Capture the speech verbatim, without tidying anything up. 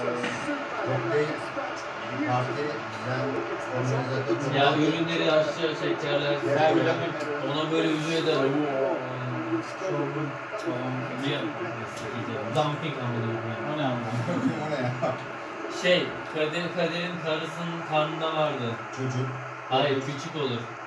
Çok değil. Parti bizden organizatör. Ya ürünleri aşağı çekerler. Ona böyle üzü eder. Şovun falan. Dumping anladım yani. O ne anlamı? O ne ya? Şey, Kadir Kadir'in karısının karnında vardı. Çocuk. Hayır, küçük olur.